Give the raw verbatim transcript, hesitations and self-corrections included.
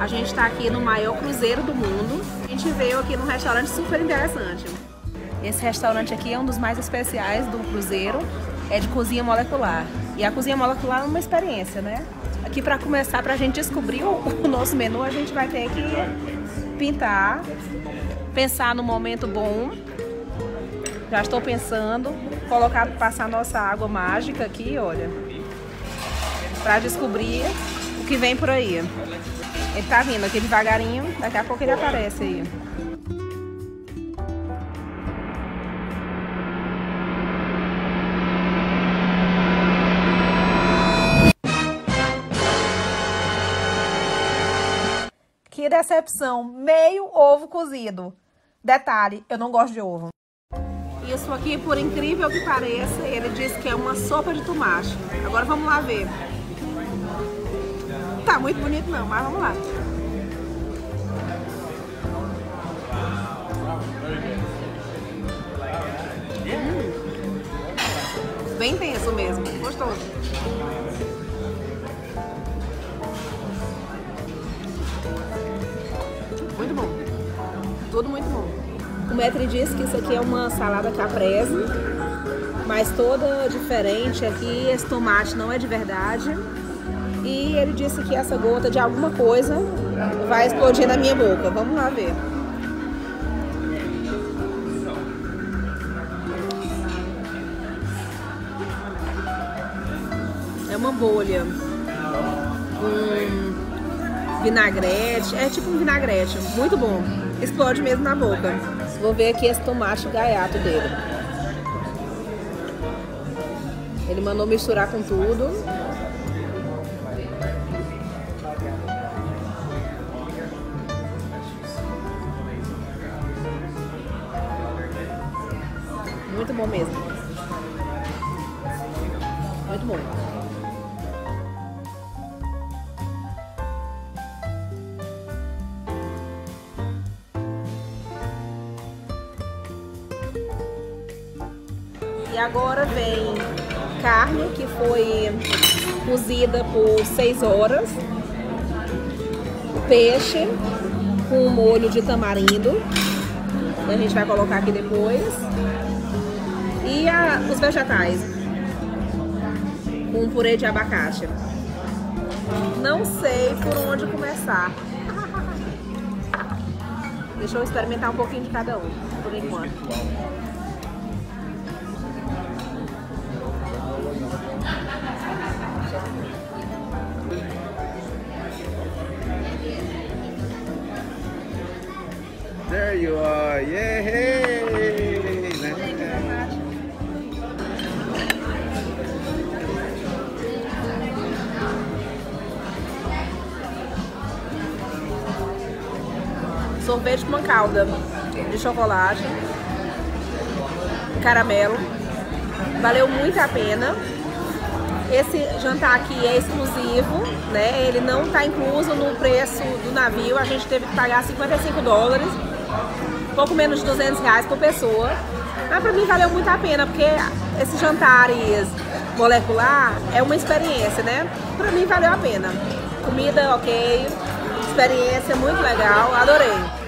A gente está aqui no maior cruzeiro do mundo. A gente veio aqui num restaurante super interessante. Esse restaurante aqui é um dos mais especiais do cruzeiro. É de cozinha molecular. E a cozinha molecular é uma experiência, né? Aqui para começar, para a gente descobrir o, o nosso menu, a gente vai ter que pintar, pensar no momento bom. Já estou pensando, colocar, passar nossa água mágica aqui, olha, para descobrir o que vem por aí. Ele tá vindo aqui devagarinho, daqui a pouco ele aparece aí. Que decepção, meio ovo cozido. Detalhe, eu não gosto de ovo. Isso aqui, por incrível que pareça, ele disse que é uma sopa de tomate. Agora vamos lá ver. Tá muito bonito não, mas vamos lá. Hum. Bem intenso mesmo, gostoso. Muito bom. Tudo muito bom. O maître disse que isso aqui é uma salada caprese, mas toda diferente aqui. Esse tomate não é de verdade. E ele disse que essa gota de alguma coisa vai explodir na minha boca. Vamos lá ver. É uma bolha. Um vinagrete. É tipo um vinagrete. Muito bom. Explode mesmo na boca. Vou ver aqui esse tomate gaiato dele. Ele mandou misturar com tudo. Muito bom mesmo. Muito bom. E agora vem carne que foi cozida por seis horas. Peixe com molho de tamarindo. A gente vai colocar aqui depois. E a, os vegetais, com um purê de abacate. Não sei por onde começar. Deixa eu experimentar um pouquinho de cada um, por enquanto. There you are, yeah! Sorvete com uma calda de chocolate, caramelo. Valeu muito a pena. Esse jantar aqui é exclusivo, né? Ele não está incluso no preço do navio. A gente teve que pagar cinquenta e cinco dólares, pouco menos de duzentos reais por pessoa. Mas para mim valeu muito a pena, porque esses jantares molecular é uma experiência, né? Para mim valeu a pena. Comida ok, experiência muito legal, adorei.